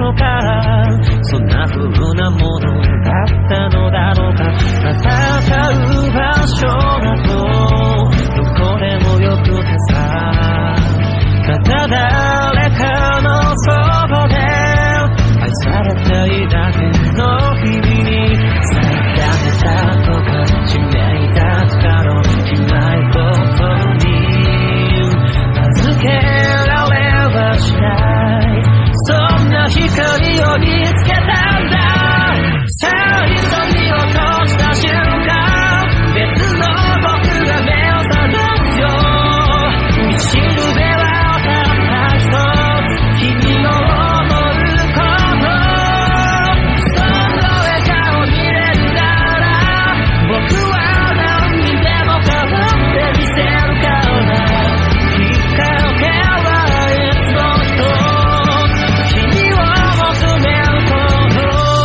のか、そんな風なものだったのだろうか。戦う場所などどこでもよくてさ、ただ誰かのそばで愛されていただけの日々にされたとか致命だとかの決まり事に預けられはしない、そんな光を見つけたんだ。さあ瞳を閉じた瞬間、別の僕が目を覚ますよ。道しるべはたった一つ、君を思うこと。その笑顔見れるなら僕は何にでも変わってみせるからきっかけはいつも一つ、君を求めること。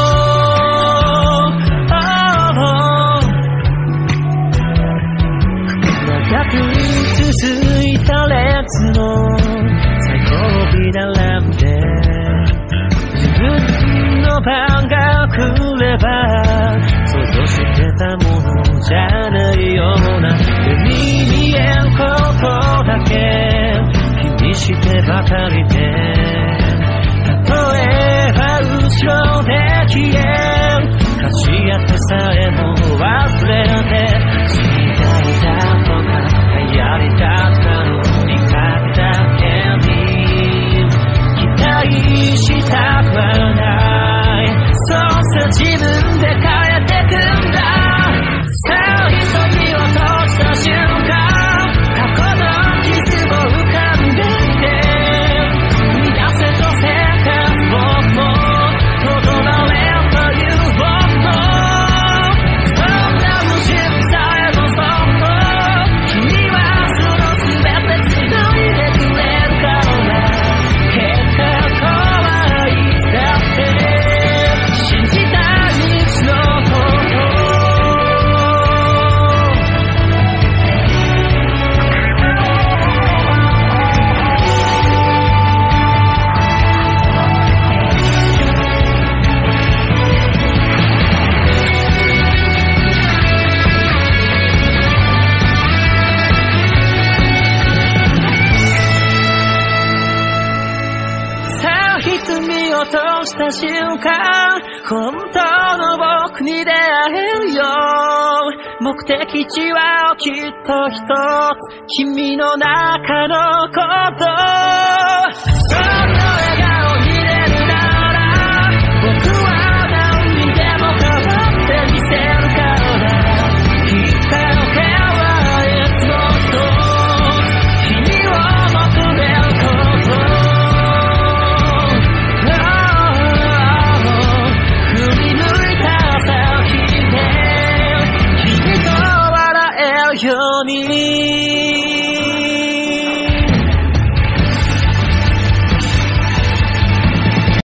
長く続いた列の最後尾並んで自分の番が来れば想像してたものじゃないような目に見えることだけ気にしてばかりで、例えば後ろで消える貸し当てさえも忘れて、知りたいだとか流行りだとかの見かけだけに期待したくはない、そうさ自分で変えてくんだ。さあ瞳を閉じた瞬間、過去の傷も浮かんできて、見汗と生活僕もとどまれよという僕も、そんな無心さえもそっと君はその全てつないでくれるから結果怖いだって信じた道のこと。さあ瞳を閉じた瞬間、本当の僕に出会えるよ。目的地はきっと一つ、君の中のこと。